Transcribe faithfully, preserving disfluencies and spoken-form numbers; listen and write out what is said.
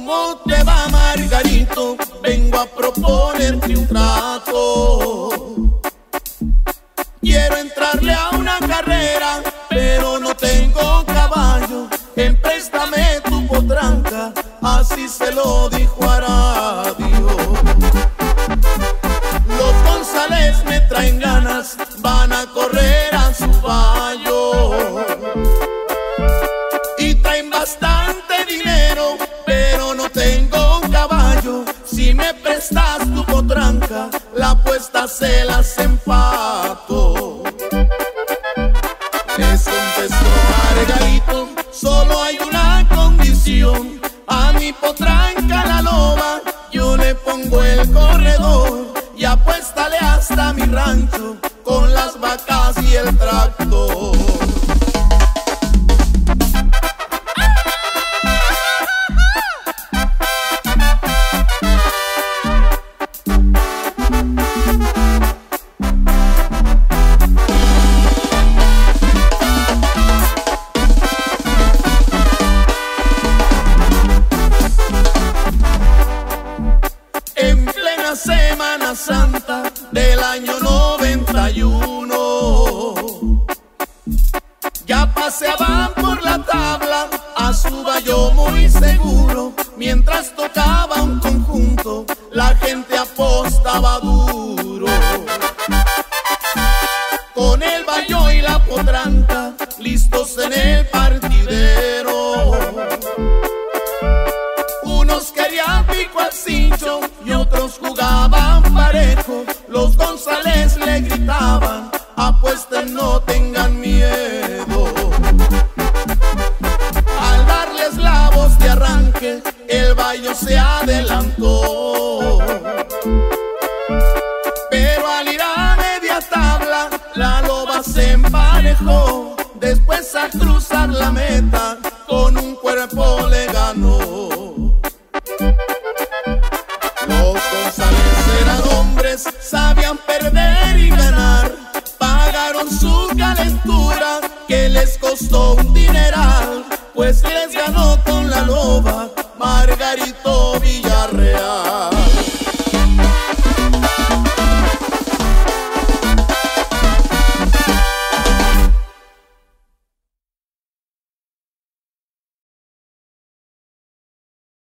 ¿Cómo te va, Margarito? Vengo a proponerte un trato. Quiero entrarle a una carrera, pero no tengo caballo. Empréstame tu potranca, así se lo dijo a radio. Los González me traen ganas, van a correr a su vallo. Y traen bastante dinero, pero no tengo un caballo. Si me prestas tu potranca, la apuesta se las empato. Les contestó Margarito, solo hay una condición. A mi potranca la loba yo le pongo el corredor, y apuéstale hasta mi rancho con las vacas y el tractor. Semana Santa del año noventa y uno, ya paseaban por la tabla a su vallo muy seguro. Mientras tocaba un conjunto, la gente apostaba duro. Con el vallo y la potranca listos en el partidero, unos querían pico al cincho y otros jugaban parejo. Los González le gritaban: apuesten, no tengan miedo. Al darles la voz de arranque, el vallo se adelantó. Pero al ir a media tabla, la loba se emparejó. Después, al cruzar la meta, con un cuerpo le ganó. Los González eran hombres, sabían perder y ganar. Pagaron su calentura, que les costó un dineral, pues les ganó con la loba Margarito.